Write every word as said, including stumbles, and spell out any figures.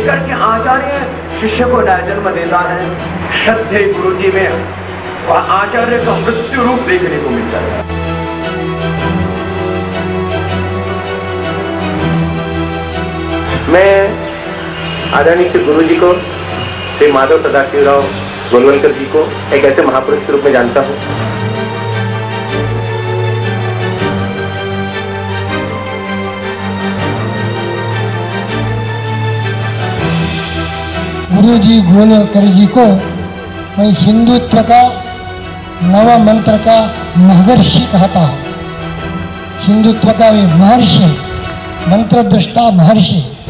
लेकर के आचार्य शिष्य को नया जन्म देता है। श्रद्धे गुरु जी में और आचार्य का मृत्यु रूप देखने को मिलता है। मैं आदरणीय श्री गुरु जी को, श्री माधव सदाशिवराव गोलवलकर जी को एक ऐसे महापुरुष के रूप में जानता हूँ। गुरु जी गोलवलकर जी को मैं हिंदुत्व का नव मंत्र का महर्षि कहता हूँ। हिंदुत्व का वे महर्षि, मंत्र दृष्टा महर्षि।